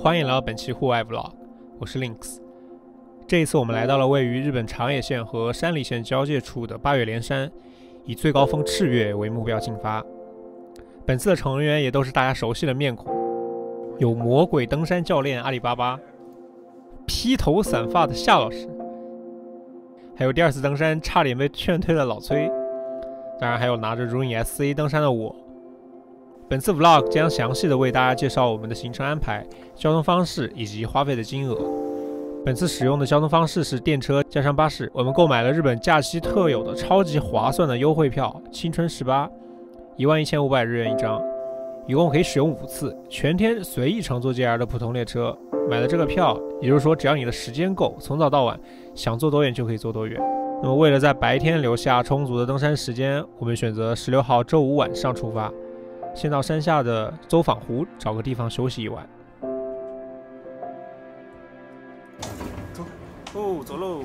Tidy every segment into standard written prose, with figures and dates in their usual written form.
欢迎来到本期户外 Vlog， 我是 Links。这一次我们来到了位于日本长野县和山梨县交界处的八岳连山，以最高峰赤岳为目标进发。本次的成员也都是大家熟悉的面孔，有魔鬼登山教练阿里巴巴，披头散发的夏老师，还有第二次登山差点被劝退的老崔，当然还有拿着如影 SC 登山的我。本次 Vlog 将详细的为大家介绍我们的行程安排、交通方式以及花费的金额。本次使用的交通方式是电车加上巴士，我们购买了日本假期特有的超级划算的优惠票青春18，11500日元一张，一共可以使用5次，全天随意乘坐 JR 的普通列车。买了这个票，也就是说只要你的时间够，从早到晚想坐多远就可以坐多远。那么为了在白天留下充足的登山时间，我们选择16号周五晚上出发，先到山下的走访湖找个地方休息一晚。走喽！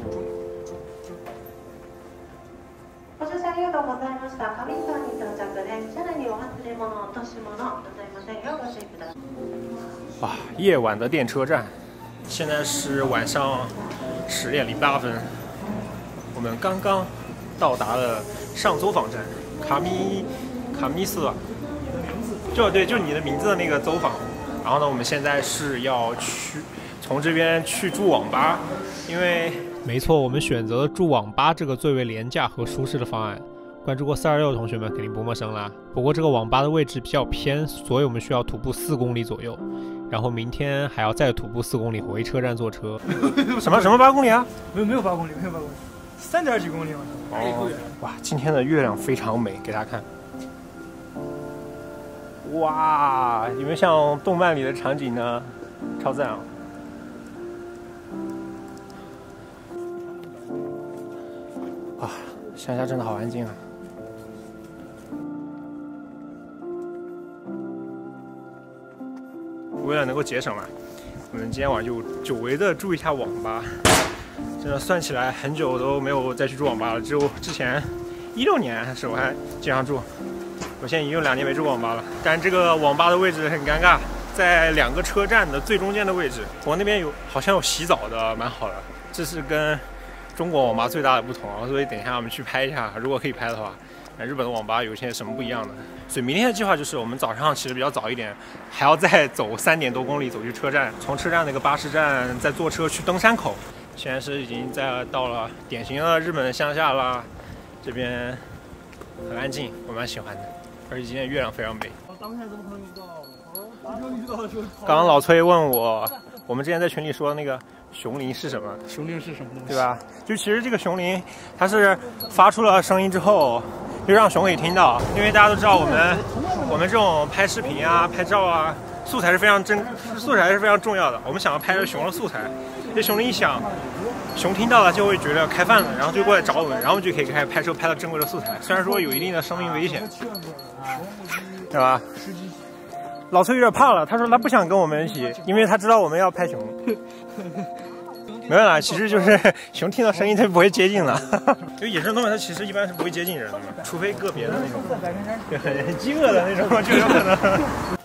ご乗車ありがとうございました。上川に到着です。車内にお忘れ物、落とし物ございませんようご注意ください。 哇，夜晚的电车站，现在是晚上10点08分，我们刚刚到达了上走访站卡米斯吧，就你的名字的那个走访。然后呢，我们现在是要从这边去住网吧，因为没错，我们选择了住网吧这个最为廉价和舒适的方案。关注过426的同学们肯定不陌生啦。不过这个网吧的位置比较偏，所以我们需要徒步4公里左右，然后明天还要再徒步4公里回车站坐车。什么8公里啊？ 没有8公里，3点几公里嘛。 哦，哇，今天的月亮非常美，给大家看。哇，有没有像动漫里的场景呢？超赞啊！哇，乡下真的好安静啊！为了能够节省嘛，我们今天晚上就久违的住一下网吧。真的算起来，很久都没有再去住网吧了，只有之前16年的时候还经常住。我现在已经有2年没住网吧了，但这个网吧的位置很尴尬，在2个车站的最中间的位置。我那边好像有洗澡的，蛮好的。这是跟中国网吧最大的不同啊，所以等一下我们去拍一下，如果可以拍的话。日本的网吧有些什么不一样的？所以明天的计划就是我们早上起得比较早一点，还要再走3点多公里走去车站，从车站那个巴士站再坐车去登山口。现在是已经到了典型的日本乡下啦，这边很安静，我蛮喜欢的，而且今天月亮非常美。刚刚老崔问我们之前在群里说的那个熊铃是什么？ 熊铃是什么东西？ 对吧？就其实这个熊铃，它是发出了声音之后，就让熊可以听到。因为大家都知道，我们这种拍视频啊、拍照啊，素材是非常重要的。我们想要拍的熊的素材，这熊铃一响，熊听到了就会觉得开饭了，然后就过来找我们，然后我们就可以开始拍摄拍到珍贵的素材。虽然说有一定的生命危险，对吧？老崔有点怕了，他说他不想跟我们一起，因为他知道我们要拍熊。没有啦，其实就是熊听到声音它就不会接近了。因为野生动物它其实一般是不会接近人的嘛，除非个别的那种很饥饿的那种就有可能。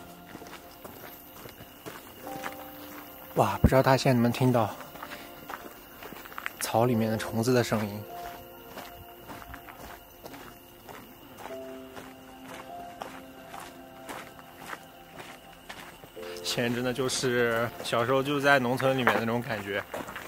哇，不知道大家现在能不能听到草里面的虫子的声音。现在真的就是小时候就在农村里面的那种感觉，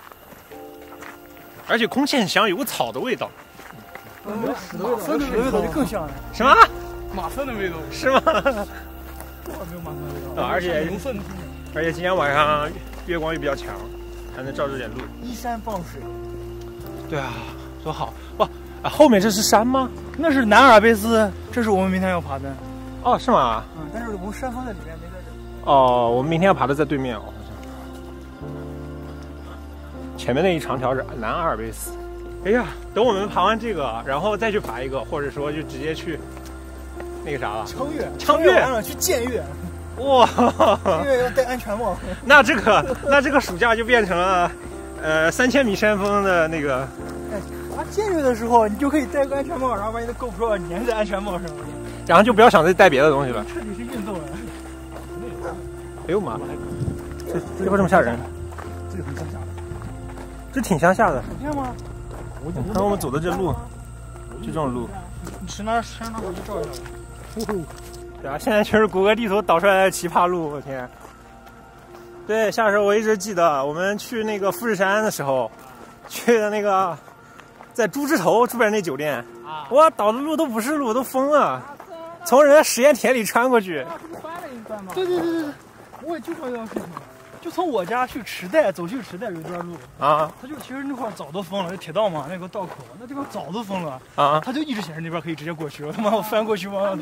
而且空气很香，有个草的味道。 马粪的味道就更香了。 什么？ 马粪的味道是吗？ 没有马粪的味道。 而且今天晚上月光也比较强，还能照着点路。 依山傍水。对啊， 多好哇！后面这是山吗？ 那是南阿尔卑斯，这是我们明天要爬的。 哦，是吗？ 但是我们山峰在里面，没在这。 哦，我们明天要爬的在对面哦，好像。前面那一长条是南阿尔卑斯。哎呀，等我们爬完这个，然后再去爬一个，或者说就直接去那个啥了。昌岳完了去建岳。 哇！ 建岳要戴安全帽。 那这个暑假就变成了3000米山峰的那个。 爬建岳的时候，你就可以戴个安全帽，然后把你的 GoPro 粘在安全帽上， 然后就不要想再带别的东西了。 彻底是运动了。 哎呦妈！ 这会这么吓人？ 这个很乡下的， 这挺乡下的。 你看吗？ 你看我们走的这路，就这种路。 你去那山上我去照一照。 对啊，现在全是谷歌地图导出来的奇葩路，我天！对，下时候我一直记得，我们去那个富士山的时候，去的那个在猪枝头住在那酒店，哇，导的路都不是路，都疯了，从人家实验田里穿过去。 对，我也就说这样事情，就从我家去池袋走去池袋有一段路啊， 他就其实那块早都封了，那铁道嘛，那个道口那地方早都封了啊， 他就一直显示那边可以直接过去，我他妈我翻过去吗？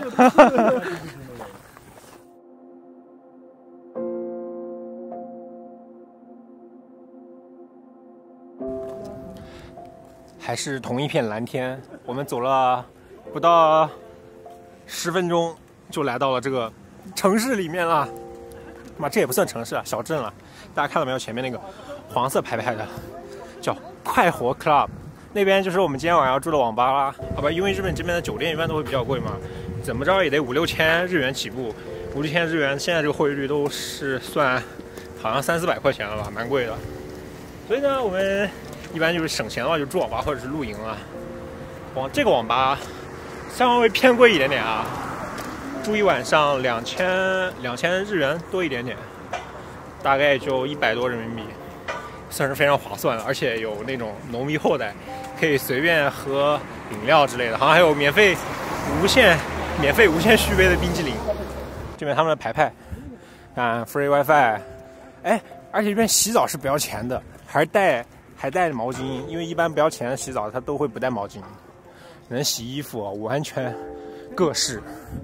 还是同一片蓝天，我们走了不到10分钟就来到了这个城市里面了。妈，这也不算城市啊，小镇了。大家看到没有？前面那个黄色牌牌的叫快活 Club， 那边就是我们今天晚上要住的网吧啦。好吧，因为日本这边的酒店一般都会比较贵嘛，怎么着也得5-6千日元起步。5-6千日元现在这个汇率都是算好像300-400块钱了吧，蛮贵的。所以呢，我们一般就是省钱了，就住网吧或者是露营了。这个网吧稍微偏贵一点点啊，住一晚上2000日元多一点点，大概就100多人民币，算是非常划算了。而且有那种浓密后代，可以随便喝饮料之类的，好像还有免费无限续杯的冰激凌。这边他们的牌牌，看 free WiFi， 哎，而且这边洗澡是不要钱的，还带毛巾，因为一般不要钱的洗澡他都会不带毛巾。能洗衣服完全各式。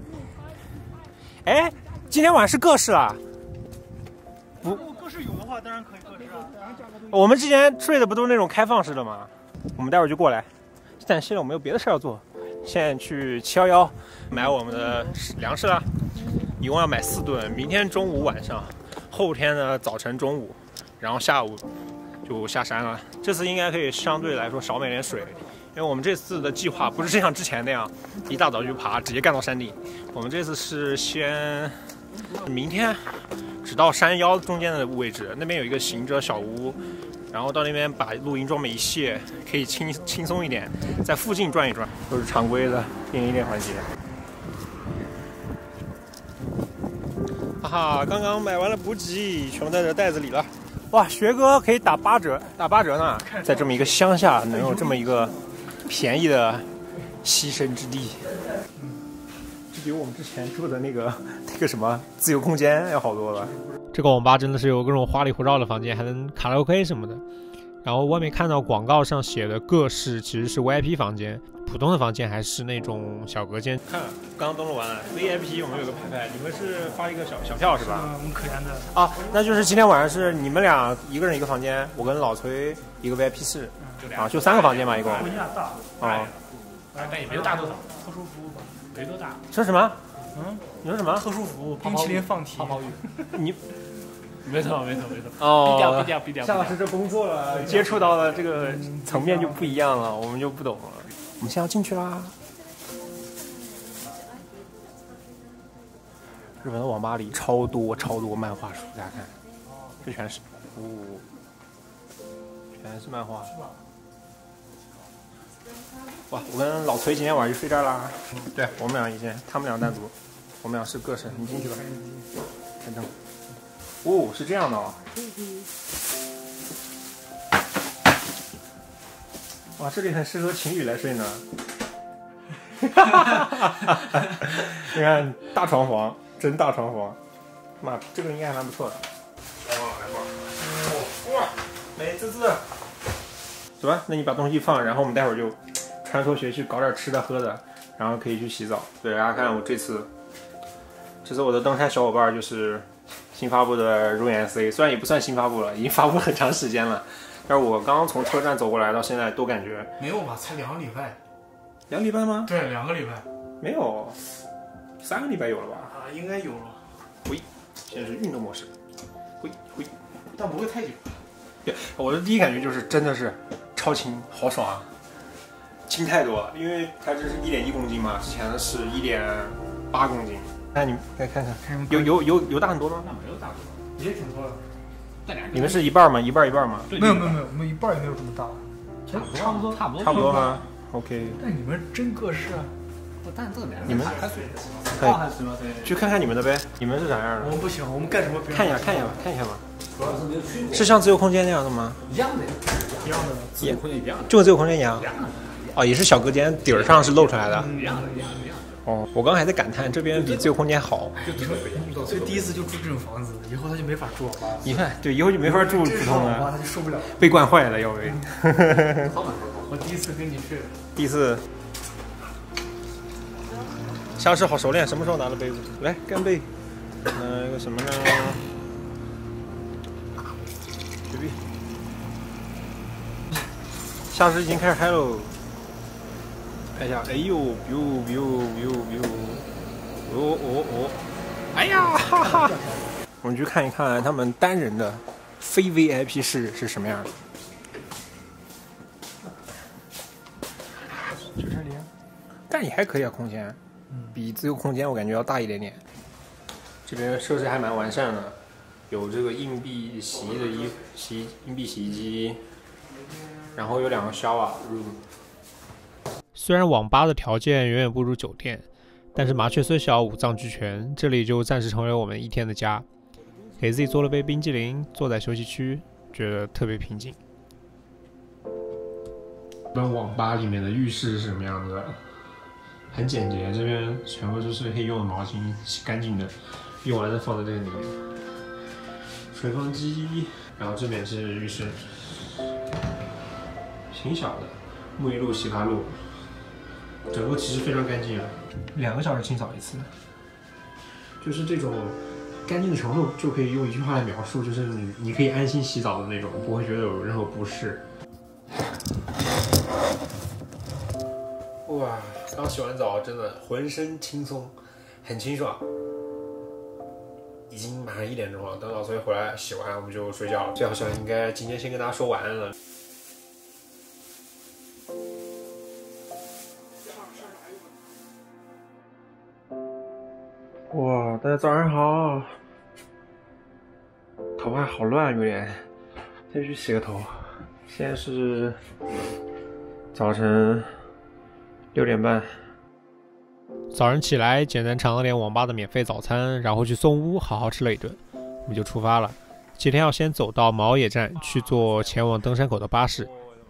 哎，今天晚上是各式啊？不， 各式有的话当然可以各式啊。 我们之前睡的不都是那种开放式的吗？我们待会儿就过来。但现在我们有别的事要做，现在去711买我们的粮食啦，一共要买4顿，明天中午晚上，后天呢早晨中午，然后下午就下山了。这次应该可以相对来说少买点水，因为我们这次的计划不是像之前那样一大早就爬直接干到山顶，我们这次是先明天只到山腰中间的位置，那边有一个行者小屋，然后到那边把露营装备一卸，可以轻松一点，在附近转一转，都是常规的便利店环节。哈哈，刚刚买完了补给，全部在这袋子里了。哇，学哥可以打8折呢！在这么一个乡下，能有这么一个便宜的栖身之地，这比我们之前住的那个什么自由空间要好多了。这个网吧真的是有各种花里胡哨的房间，还能卡拉 OK 什么的。然后外面看到广告上写的各式其实是 VIP 房间，普通的房间还是那种小隔间。看，刚刚登录完了 VIP， 我们有个牌牌，你们是发一个小票是吧？ 我们可怜的啊，那就是今天晚上是你们俩一个人一个房间，我跟老崔一个 VIP 室，啊，就3个房间嘛，一共。 不一样大， 哦， 但也没有大多少，特殊服务吧，没多大。 说什么？你说什么？ 特殊服务，冰淇淋放题， 泡泡浴。 你。 没错。 哦， 低调。 夏老师这工作了，接触到的这个层面就不一样了，我们就不懂了。我们现在要进去啦。日本的网吧里超多漫画书，大家看，这全是，全是漫画。哇，我跟老崔今天晚上就睡这儿啦。对，我们俩一间，他们俩单独，我们俩是各省。你进去吧，看证。哦，是这样的哦。哇，这里很适合情侣来睡呢。你看，大床房，真大床房。妈，这个应该还蛮不错的。来吧。哇，美滋滋。走吧，那你把东西一放，然后我们待会儿就穿梭学去搞点吃的喝的，然后可以去洗澡。对，大家看我这次我的登山小伙伴就是新发布的 RunNC， 虽然也不算新发布了，已经发布很长时间了，但是我刚刚从车站走过来到现在都感觉没有吧，才2个礼拜。 2个礼拜吗？ 对，2个礼拜。 没有，3个礼拜有了吧？ 啊，应该有了。 现在是运动模式， 但不会太久。 对，我的第一感觉就是真的是超轻，好爽啊，轻太多了，因为它这是1.1公斤嘛，之前的是1.8公斤。看你再看看，有大很多吗？ 那没有大多少，也挺多的。 你们是一半吗？一半一半吗？ 没有，我们一半也没有这么大。差不多差不多吗 ？OK。 但你们真个式啊！ 你们可以去看看你们的呗，你们是啥样的？ 我们不行，我们干什么？ 看一下吧。是像自由空间那样的吗？ 一样的，自由空间一样的， 就跟自由空间一样。哦，也是小隔间，底儿上是露出来的。 一样的。 哦，我刚还在感叹这边比自由空间好。 老崔第一次就住这种房子，以后他就没法住网吧。 你看，对，以后就没法住普通网吧， 的， 他就受不了。 被惯坏了，要被。 我第一次跟你去， 第一次。相识好熟练，什么时候拿了杯子？来干杯。一个什么呢？雪碧。相识已经开始嗨喽。看一下，哎呦，哎呀，哈哈！我们去看一看他们单人的非 VIP 室是什么样的。就这里，但也还可以啊，空间，比自由空间我感觉要大一点点。这边设施还蛮完善的，有这个硬币洗衣的硬币洗衣机，然后有2个 shower room。虽然网吧的条件远远不如酒店，但是麻雀虽小五脏俱全，这里就暂时成为我们一天的家。给自己做了杯冰激凌，坐在休息区，觉得特别平静。一般网吧里面的浴室是什么样子的？很简洁，这边全部都是可以用的毛巾，洗干净的，用完再放在这个里面。吹风机，然后这边是浴室，挺小的，沐浴露、洗发露。整个其实非常干净啊，2个小时清扫一次，就是这种干净的程度就可以用一句话来描述，就是你可以安心洗澡的那种，不会觉得有任何不适。哇，刚洗完澡，真的浑身轻松，很清爽。已经马上1点钟了，等老崔回来洗完，我们就睡觉了。这好像应该今天先跟大家说晚安了。哇，大家早上好！头发好乱，有点，先去洗个头。现在是早晨6点半。早上起来，简单尝了点网吧的免费早餐，然后去松屋好好吃了一顿，我们就出发了。今天要先走到毛野站去坐前往登山口的巴士。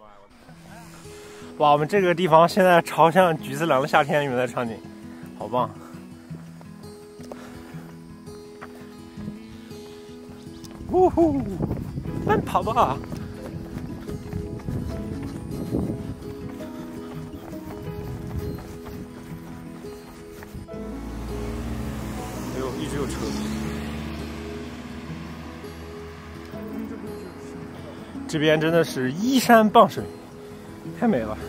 哇，我们这个地方现在朝向菊次郎的夏天里面的场景，好棒！呜呼，慢跑吧！哎呦，一直有车。这边真的是依山傍水，太美了。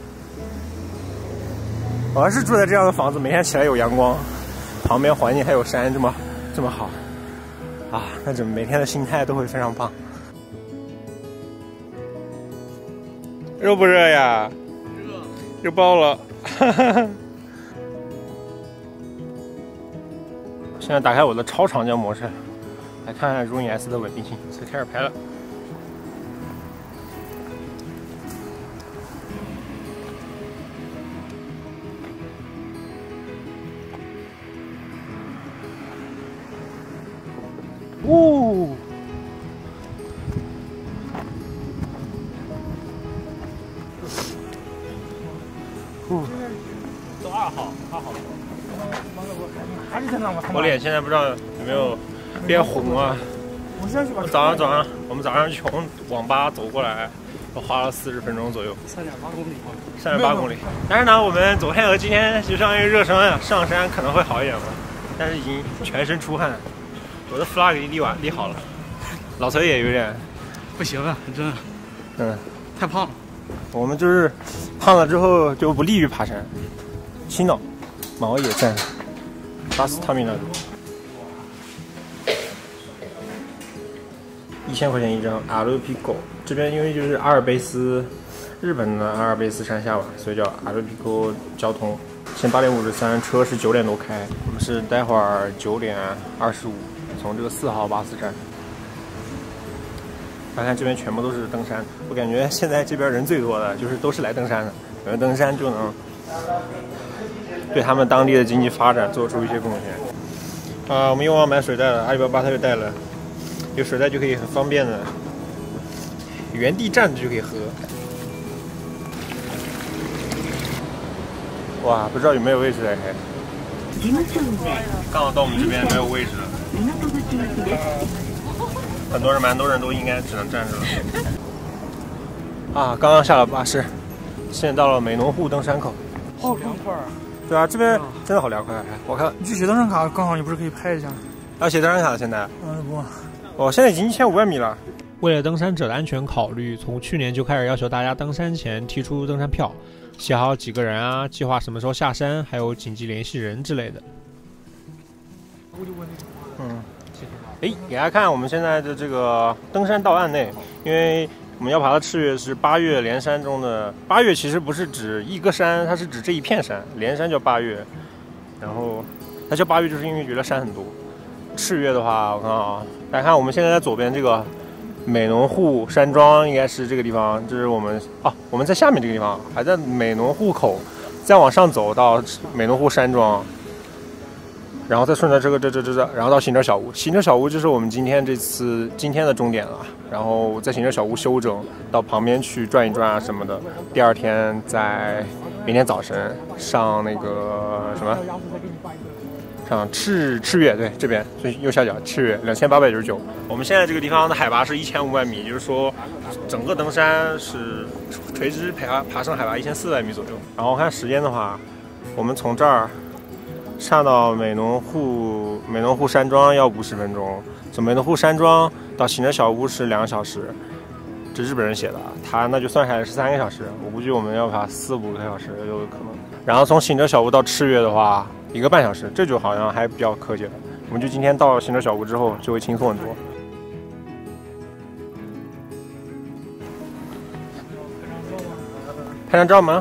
我要是住在这样的房子，每天起来有阳光，旁边环境还有山，这么好。啊，那怎么每天的心态都会非常棒。热不热呀？热，热爆了。现在打开我的超长焦模式，来看看Ronin S 的稳定性，所以开始拍了。呜！ 走2号，2号。 还是在那吗？ 我脸现在不知道有没有变红啊？ 我先去把。 早上，我们早上从网吧走过来，我花了40分钟左右。 3.8公里。 3.8公里。但是呢，我们走黑河今天就相当于热身啊，上山可能会好一点吧，但是已经全身出汗。我的 flag 已经立好了，老崔也有点不行啊，真的，太胖了。 我们就是胖了之后就不利于爬山。青岛毛野站，巴斯塔米纳，1000块钱一张。阿鲁皮沟这边因为就是阿尔卑斯，日本的阿尔卑斯山下吧，所以叫阿鲁皮沟交通。现在8点53，车是9点多开，我们是待会儿9点25从这个4号巴士站。 看这边全部都是登山，我感觉现在这边人最多的就是都是来登山的，感觉登山就能对他们当地的经济发展做出一些贡献。我们又忘买水袋了，阿里巴巴他又带了，有水袋就可以很方便的原地站着就可以喝。哇，不知道有没有位置哎。刚好到我们这边没有位置了，蛮多人都应该只能站着了。刚刚下了巴士，现在到了美浓户登山口。 好凉快啊！ 对啊，这边真的好凉快。我看你去写登山卡，刚好你不是可以拍一下？ 要写登山卡了现在？ 不。 现在已经1500米了。 为了登山者的安全考虑，从去年就开始要求大家登山前提出登山票，写好几个人啊，计划什么时候下山，还有紧急联系人之类的。 给大家看我们现在的这个登山道案内，因为我们要爬的赤岳是8岳连山中的8岳，其实不是指一个山，它是指这一片山，连山叫8岳，然后它叫8岳就是因为觉得山很多。赤岳的话，我看大家看我们现在在左边这个美浓户山庄，应该是这个地方，这是我们我们在下面这个地方，还在美浓户口，再往上走到美浓户山庄。然后再顺着然后到行者小屋。行者小屋就是我们今天的终点了。然后在行者小屋休整，到旁边去转一转啊什么的。第二天明天早晨上那个什么，上赤岳，对，这边所以右下角赤岳2899。我们现在这个地方的海拔是1500米，就是说整个登山是垂直爬升海拔1400米左右。然后看时间的话，我们从这儿上到美浓户山庄要50分钟，从美浓户山庄到行者小屋是2个小时，这日本人写的，他那就算下来是3个小时，我估计我们要爬4-5个小时有可能。然后从行者小屋到赤岳的话1个半小时，这就好像还比较科学了。我们就今天到行者小屋之后就会轻松很多。拍张照吗？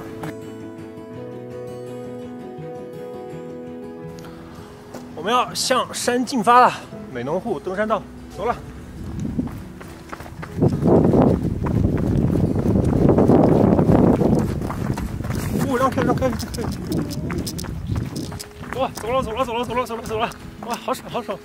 我们要向山进发了，美浓户登山道，走了。让开！哇，走了！哇，好爽！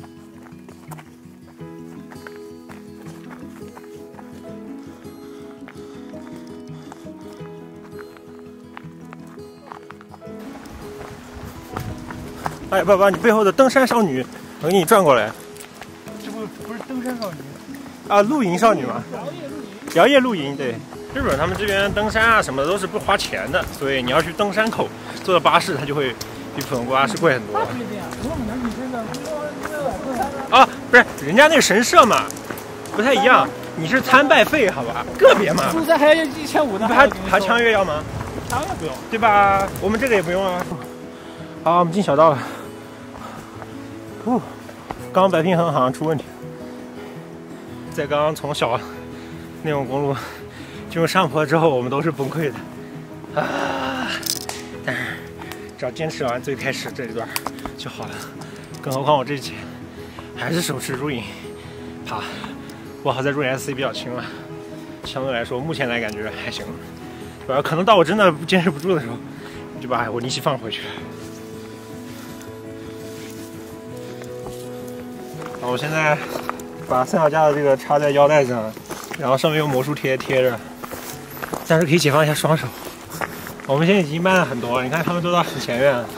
哎，爸爸，你背后的登山少女，我给你转过来。 这不是登山少女啊，露营少女吗？摇曳露营，对。日本他们这边登山啊什么的都是不花钱的，所以你要去登山口坐的巴士，它就会比普通巴士贵很多。不是，人家那个神社嘛，不太一样。你是参拜费，好吧？个别嘛。住在还要1500的。爬枪月要吗？枪月不用，对吧？我们这个也不用啊。好，我们进小道了。刚刚白平衡好像出问题，在刚刚从小内蒙公路进入上坡之后，我们都是崩溃的但是只要坚持完最开始这一段就好了。更何况我这期还是手持入影爬，我好在入影 SC 比较轻了，相对来说目前来感觉还行。可能到我真的坚持不住的时候，就把我尼西放回去。我现在把三脚架的这个插在腰带上，然后上面用魔术贴着，但是可以解放一下双手。我们现在已经慢了很多，你看他们都到很前面了。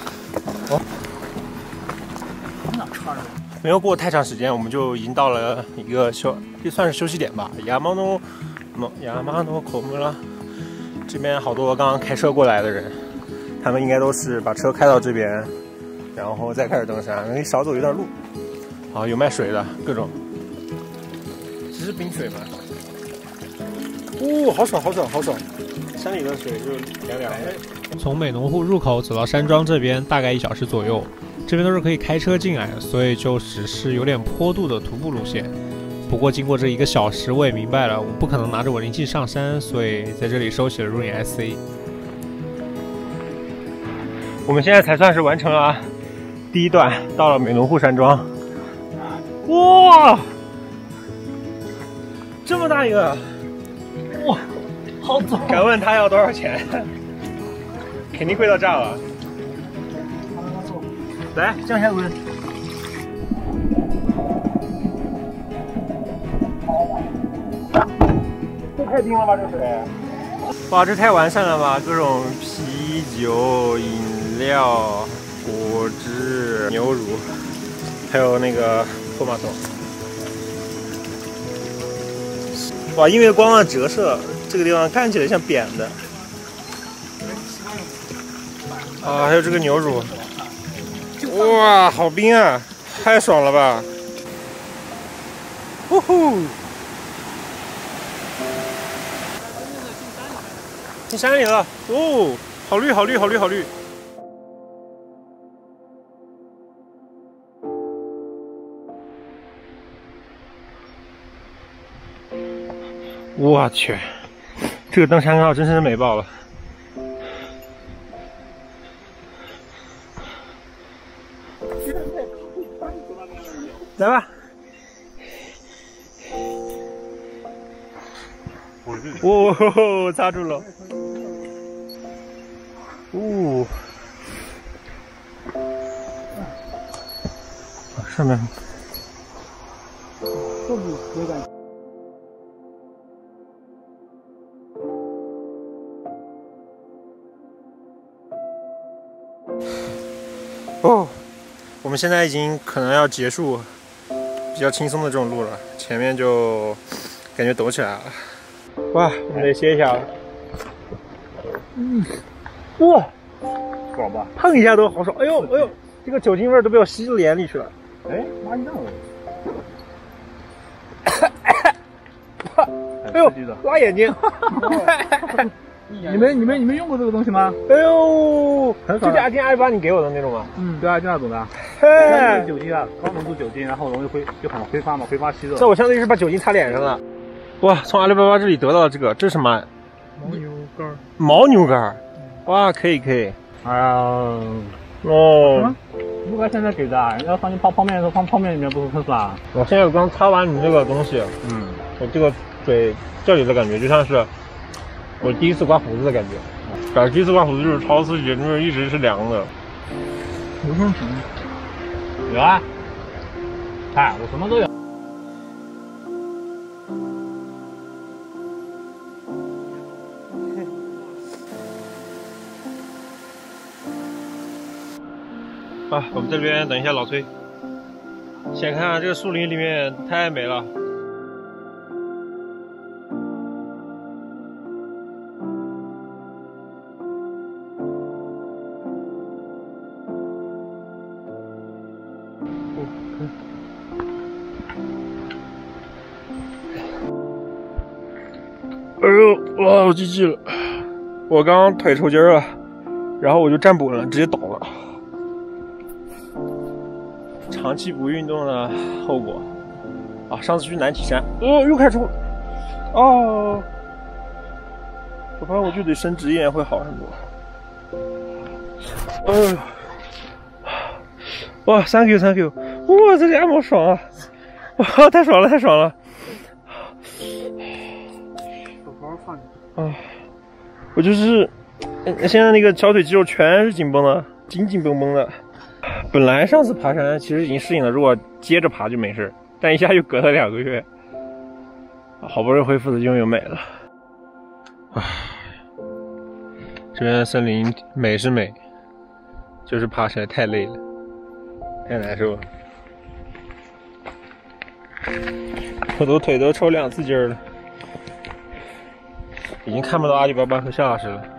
哪插着？ 没有过太长时间，我们就已经到了一个就算是休息点吧。亚麻诺口木拉，这边好多刚刚开车过来的人，他们应该都是把车开到这边，然后再开始登山，可以少走一段路。好，有卖水的，各种。这是冰水吗？好爽！山里的水就凉凉的。 从美浓户入口走到山庄这边大概1小时左右，这边都是可以开车进来的，所以就只是有点坡度的徒步路线。不过经过这1个小时，我也明白了，我不可能拿着稳定器上山，所以在这里收起了入影 SC。 我们现在才算是完成了第1段，到了美浓户山庄。哇， 这么大一个， 哇，好重！ 敢问他要多少钱？肯定贵到炸了。来，降下温。这太冰了吧，这水！哇，这太完善了吧！各种啤酒、饮料、果汁、牛乳，还有那个托马托。哇，因为光的折射，这个地方看起来像扁的。啊，还有这个牛乳。哇，好冰啊！太爽了吧！呼呼。进山里了哦，好绿，好绿，好绿，好绿！我去，这个登山靠真是美爆了！来吧！哦，扎住了！哦，上面这里有感觉。 哦，我们现在已经可能要结束比较轻松的这种路了，前面就感觉抖起来了。哇，我们得歇一下了。哇， 爽吧？ 碰一下都好爽！哎呦哎呦，这个酒精味都被我吸进脸里去了。 哎，妈一样的。 哎呦，辣眼睛！ 你们用过这个东西吗？ 哎呦，就阿金阿姨把你给我的那种吗？ 嗯，对啊，就那种的。 嘿， 酒精啊，高浓度酒精，然后容易就很挥发嘛，挥发吸热。 这我相当于是把酒精擦脸上了。哇，从阿里巴巴这里得到了这个，这是什么？ 牦牛肝。 牦牛肝。哇，可以可以。 哎呀， 哦。 不该现在给的，人家放进泡面的时候放泡面里面不是更爽？ 我现在刚擦完你这个东西，我这个嘴这里的感觉就像是我第一次刮胡子的感觉。感觉第一次刮胡子就是超刺激，就是一直是凉的。 有什么皮？有啊，哎，我什么都有。 啊，我们这边等一下老崔。先看看这个树林里面太美了。哎呦，哇，我 GG 了！我刚刚腿抽筋了，然后我就站不稳了，直接倒了。长期不运动的后果啊！上次去南体山，又开抽了。哦，我发现我就得伸直一点会好很多。哇 ，thank you， 哇，这个按摩爽啊！哇，太爽了，太爽了！啊，我就是现在那个小腿肌肉全是紧绷的，紧绷绷的。本来上次爬山其实已经适应了，如果接着爬就没事，但一下又隔了2个月，好不容易恢复的又美了。啊，这边的森林美是美，就是爬起来太累了，太难受了。我的腿都抽2次筋了，已经看不到阿里巴巴和夏老师了。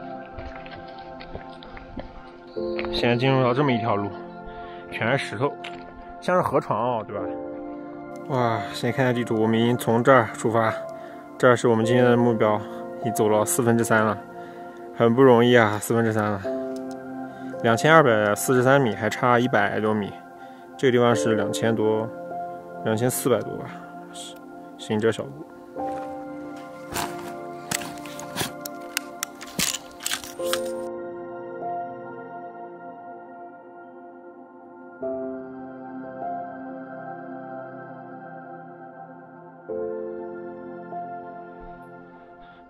现在进入到这么一条路，全是石头，像是河床哦，对吧？哇，现在看下地图，我们已经从这儿出发，这儿是我们今天的目标，已经走了3/4了，很不容易啊，3/4了，2243米，还差100多米，这个地方是2400多吧，行者小路。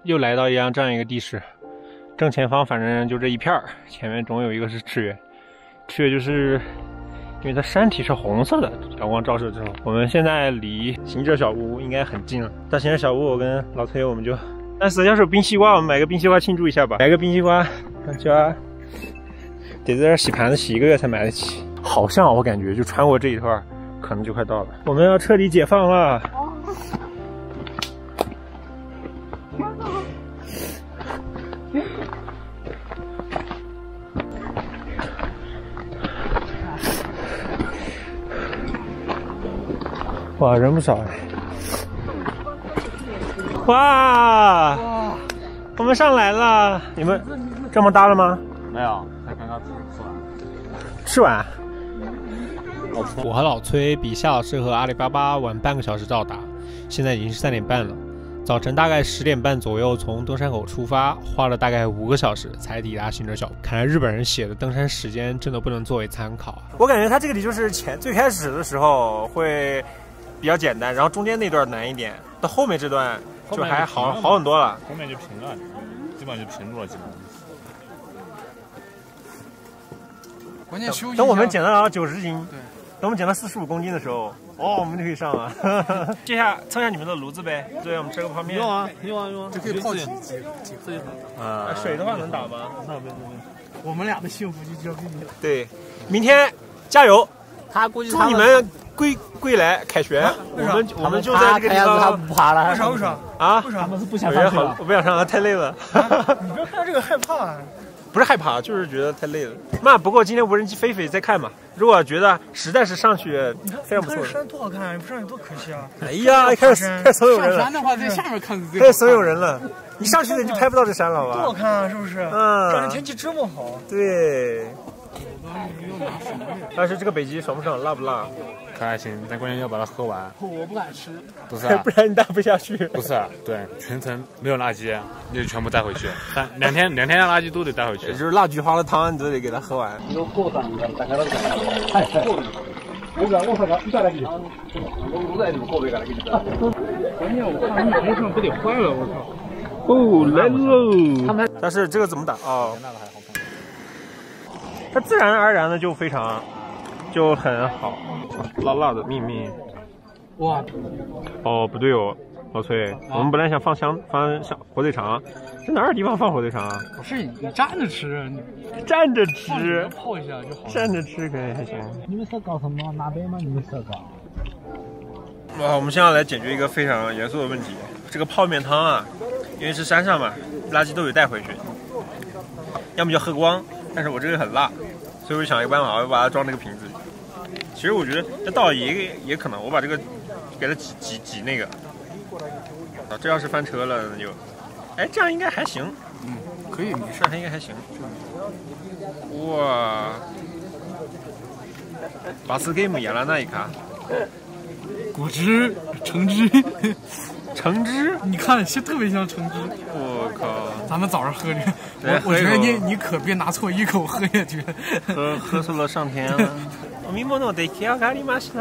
又来到这样一个地势，正前方反正就这一片儿，前面总有一个是赤月，赤月就是因为它山体是红色的，阳光照射之后，我们现在离行者小屋应该很近了。到行者小屋，我跟老崔我们就，但是要是有冰西瓜，我们买个冰西瓜庆祝一下吧。买个冰西瓜，就要得在这洗盘子洗1个月才买得起。好像我感觉就穿过这一段，可能就快到了。我们要彻底解放了。哇，人不少哎！哇，我们上来了！你们这么搭了吗？ 没有，才刚刚吃完。 我和老崔比夏老师和阿里巴巴晚半个小时到达，现在已经是3点半了。早晨大概10点半左右从登山口出发，花了大概5个小时才抵达行者小屋。看来日本人写的登山时间真的不能作为参考啊！ 我感觉它这个里就是最开始的时候会比较简单，然后中间那段难一点，到后面这段就还好很多了。 后面就平了，基本上就平路了，基本上。 关键休息。 等我们减到90斤， 对， 等我们减到45公斤的时候，我们就可以上了。接下蹭下你们的炉子呗，对，我们吃个泡面。 用啊，这可以泡几啊，水的话能打吗？ 那没。我们俩的幸福就交给你了。 对，明天加油！祝你们归来凯旋。我们就在这个地方。 他不爬了。为啥？ 啊？ 为啥？他们是不想上去了。我不想上了，太累了。 你不要看这个害怕。 不是害怕，就是觉得太累了。不过今天无人机飞飞在看嘛，如果觉得实在是上去非常不错。 你看山多好看，你不上去多可惜啊！ 哎呀，开始所有人了。 上山的话，在下面看开始所有人了。你上去了你就拍不到这山了，好吧？ 多好看啊，是不是？这天气这么好。 对。但是这个北极爽不爽，辣不辣？ 可还行，但关键要把它喝完。 我不敢吃。 不是、啊， 不然你带不下去。 不是、啊，对，全程没有垃圾，你就全部带回去。但两天的垃圾都得带回去。 就是辣菊花的汤，你都得给它喝完。 关键我看那头上不得坏了，我操！ 哦，来喽！但是这个怎么打哦？它自然而然的就非常，就很好，辣辣的秘密。 哇！ 哦，不对哦，老崔，我们本来想放火腿肠，在哪儿地方放火腿肠啊？ 不是你站着吃， 站着吃， 泡一下就好。 站着吃可以还行。 你们是搞什么？哪边吗？你们是搞？ 哇，我们现在来解决一个非常严肃的问题。这个泡面汤啊，因为是山上嘛，垃圾都得带回去，要么就喝光。但是我这个很辣，所以我就想一个办法，我要把它装这个瓶子里。其实我觉得这倒也可能，我把这个给它挤那个。啊，这要是翻车了，那就，哎，这样应该还行。 可以，没事， 还应该还行。哇，巴斯给姆亚拉那一卡。 果汁，橙汁， 橙汁， 你看，特别像橙汁。 我靠！ 咱们早上喝这个，我觉得你可别拿错一口喝下去， 喝出了上天了。飲み物出来上がりました。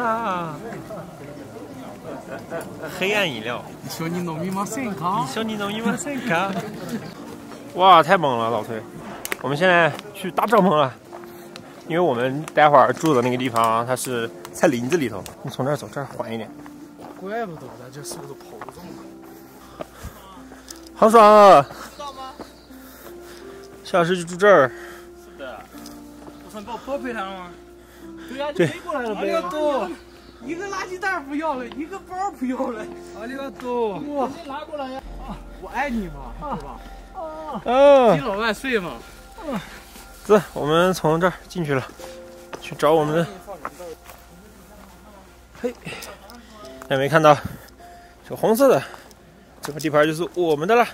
黑暗饮料。 一緒に飲みませんか？ 一緒に飲みませんか？哇，太猛了，老崔！我们现在去搭帐篷了。因为我们待会儿住的那个地方，它是在林子里头。你从这儿走，这儿缓一点。 怪不得咱这速度跑不动了。 好爽啊！知道吗？夏老师就住这儿。 是的。我想把我包背上了吗？对呀， 就背过来了。阿里嘎多。一个垃圾袋不要了，一个包不要了。阿里嘎多。哇，你拿过来呀！我爱你嘛，对吧？敬老万岁嘛。 走，我们从这儿进去了，去找我们的。嘿，有没有看到这个红色的？这块地盘就是我们的了。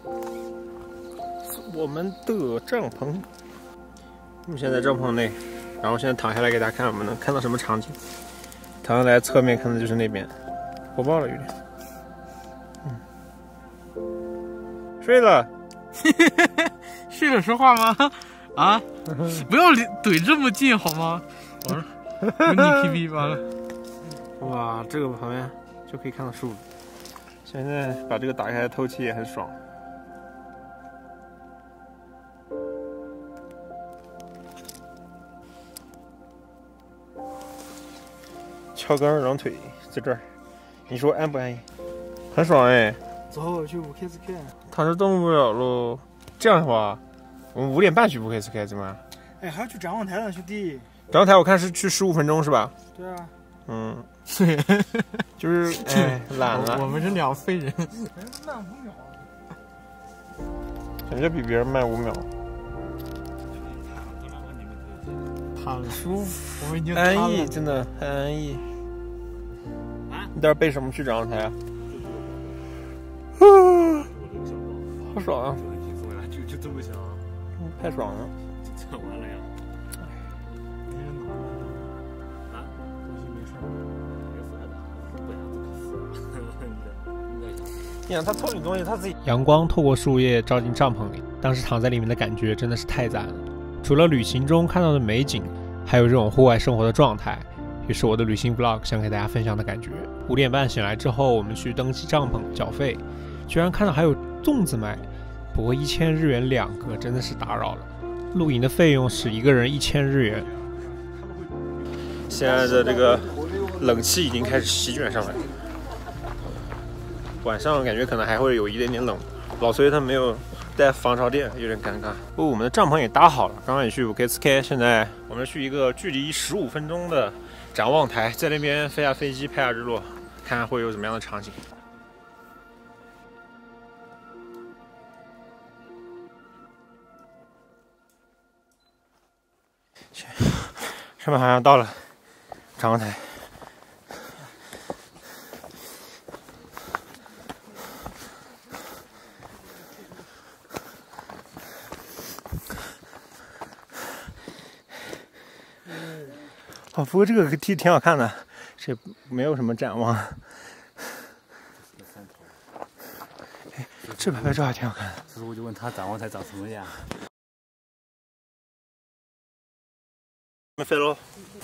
我们的帐篷，目前在帐篷内， 然后现在躺下来给大家看，我们能看到什么场景？躺下来侧面看的就是那边，火爆了有点。睡了。 睡了说话吗？啊，不要怼这么近好吗？完了，有你 KB 完了。 哇，这个旁边就可以看到树。现在把这个打开透气也很爽。翘根软腿在这儿，你说安不安逸？很爽哎。 走，去五 K 斯开。 躺着动不了喽。这样的话，我们5点半去五 K 斯开怎么样？ 哎，还要去展望台呢，兄弟。 展望台我看是去15分钟是吧？ 对啊。 嗯，就是哎懒了。 我们是2废人。 慢5秒。 人家比别人慢5秒。 躺着舒服，我们已经安逸，真的很安逸。你待会儿背什么去展望台啊？好爽啊！ 就这么想， 太爽了！ 这完了呀！啊，东西没事，没事的，不然你想他偷你东西，他自己。 阳光透过树叶照进帐篷里，当时躺在里面的感觉真的是太赞了。除了旅行中看到的美景，还有这种户外生活的状态，也是我的旅行 vlog 想给大家分享的感觉。5点半醒来之后，我们去登记帐篷缴费，居然看到还有粽子卖，不过1000日元2个，真的是打扰了。露营的费用是1个人1000日元。 现在的这个冷气已经开始席卷上来，晚上感觉可能还会有一点点冷。老崔他没有带防潮垫，有点尴尬。不过我们的帐篷也搭好了，刚刚也去五 K 斯开，现在我们去一个距离15分钟的展望台，在那边飞下飞机，拍下日落，看看会有怎么样的场景。上面好像到了展望台。哦，不过这个梯挺好看的，这没有什么展望。哎，这拍照还挺好看的。 所以我就问他展望台长什么样。 我们飞喽！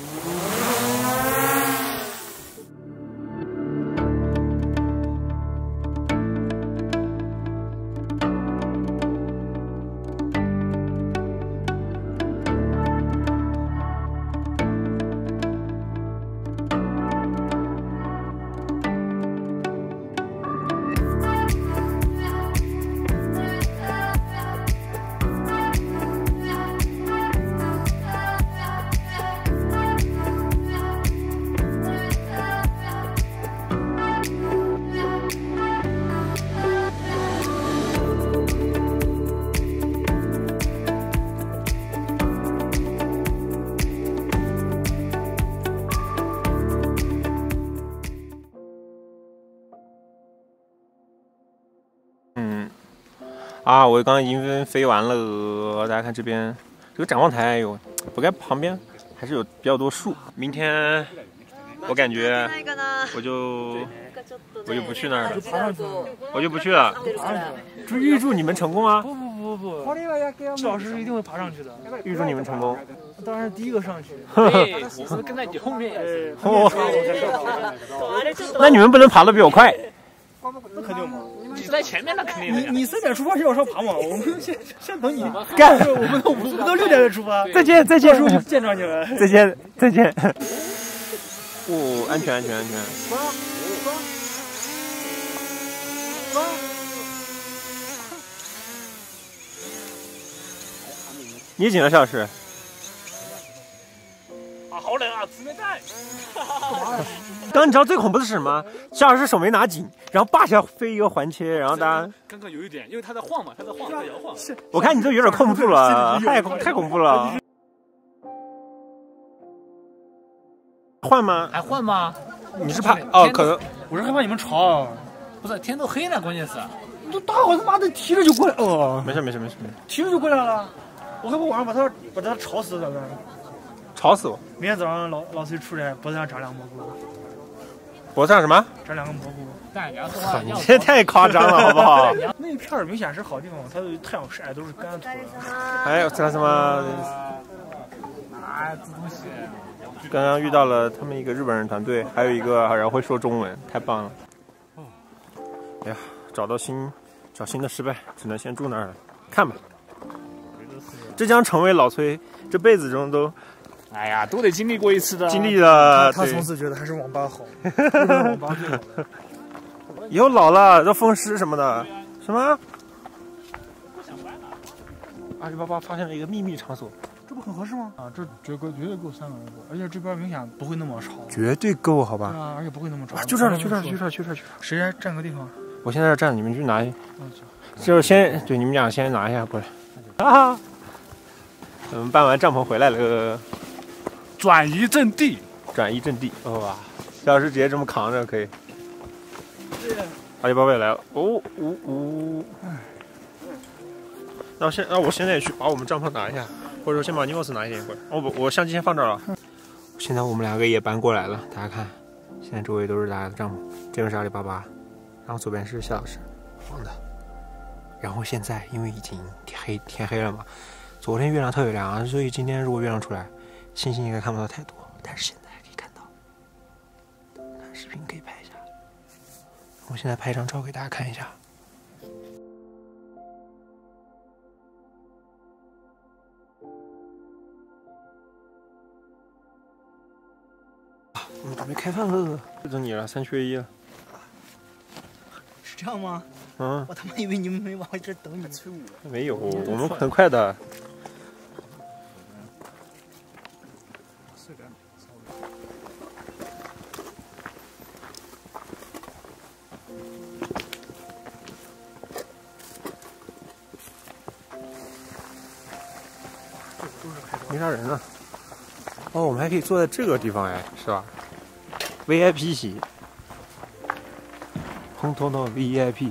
啊，我刚刚已经飞完了，大家看这边这个展望台有，不该旁边还是有比较多树。明天我感觉我就不去那儿了，我就不去了。预祝你们成功啊！ 不，季老师一定会爬上去的。 预祝你们成功。 当然第一个上去。 对，我们跟在你后面。 那你们不能爬得比我快。 那肯定嘛。 你在前面，那肯定。 你3点出发，先往上爬嘛。我们先等你。 干！ 我们都6点再出发。 再见。 到时候见着你了。 再见。哦，安全。你几个小时？ 啊，好冷啊！吃面蛋。 刚你知道最恐怖的是什么？夏老师手没拿紧，然后叭一下飞一个环切，然后大家刚刚有一点，因为他在晃嘛，他在摇晃。 我看你都有点控不住了，太恐怖了。换吗？ 还换吗？ 你是怕哦？可能我是害怕你们吵。 不是，天都黑了，关键是。 你都大伙他妈的提着就过来哦。 没事。 提着就过来了。我害怕晚上把他吵死咋办？ 吵死我！ 明天早上老崔出来，脖子上长2个蘑菇。 脖子上什么？ 长2个蘑菇。 你这太夸张了，好不好？ 那一片明显是好地方，它有太阳晒，都是干土的。 还有这什么？ 自动洗。 刚刚遇到了他们一个日本人团队，还有一个人会说中文，太棒了。哎呀，找新的失败，只能先住那儿了。看吧，这将成为老崔这辈子中都， 哎呀，都得经历过一次的。 经历了。 他从此觉得还是网吧好，网吧最好的。 以后老了要风湿什么的，什么？阿里巴巴发现了一个秘密场所， 这不很合适吗？啊，这绝对够3个人坐，而且这边明显不会那么吵。 绝对够，好吧？ 对啊，而且不会那么吵。 就这儿，去这儿。 谁来占个地方？ 我现在这站，你们去拿。就是先对你们俩先拿一下过来。啊！我们搬完帐篷回来了， 转移阵地。 哇！肖老师直接这么扛着可以。阿里巴巴也来了。那我现在也去把我们帐篷拿一下，或者说先把尼莫斯拿一点过来。我相机先放这儿了。现在我们2个也搬过来了，大家看，现在周围都是大家的帐篷，这边是阿里巴巴，然后左边是夏老师，黄的。然后现在因为已经天黑了嘛，昨天月亮特别亮，所以今天如果月亮出来，星星应该看不到太多，但是现在可以看到，看视频可以拍一下。我现在拍一张照给大家看一下。我们准备开饭了，就等你了，3缺1了。 是这样吗？ 嗯， 我他妈以为你们没往我这等你。 没有，我们很快的。没啥人呢。哦，我们还可以坐在这个地方哎，是吧 ？VIP 席，红头脑 VIP。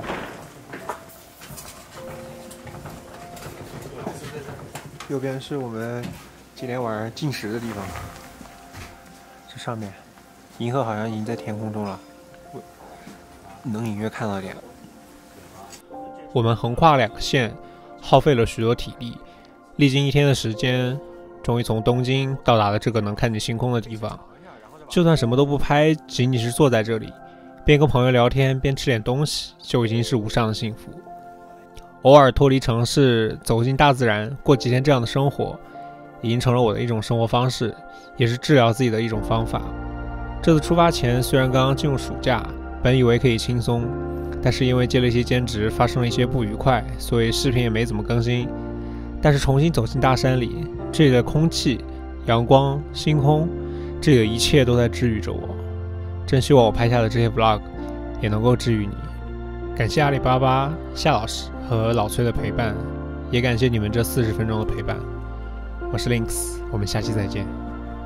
右边是我们今天晚上进食的地方，这上面银河好像已经在天空中了，能隐约看到点。 我们横跨2个县，耗费了许多体力，历经1天的时间，终于从东京到达了这个能看见星空的地方。就算什么都不拍，仅仅是坐在这里，边跟朋友聊天边吃点东西，就已经是无上的幸福。偶尔脱离城市，走进大自然，过几天这样的生活，已经成了我的一种生活方式，也是治疗自己的一种方法。这次出发前，虽然刚刚进入暑假，本以为可以轻松，但是因为接了一些兼职，发生了一些不愉快，所以视频也没怎么更新。但是重新走进大山里，这里的空气、阳光、星空，这里的一切都在治愈着我。真希望我拍下的这些 vlog 也能够治愈你。感谢阿里巴巴、夏老师和老崔的陪伴，也感谢你们这40分钟的陪伴。我是 Links， 我们下期再见。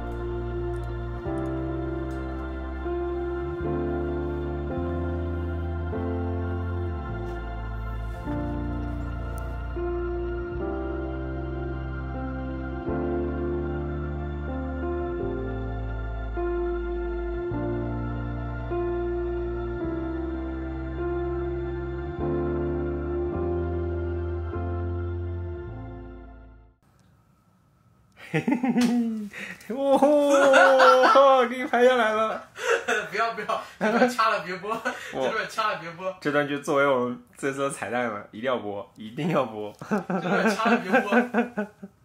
哦，给你拍下来了。 不要，这段掐了别播，这段掐了别播。 这段就作为我们这次的彩蛋了，一定要播，一定要播。 这段掐了别播。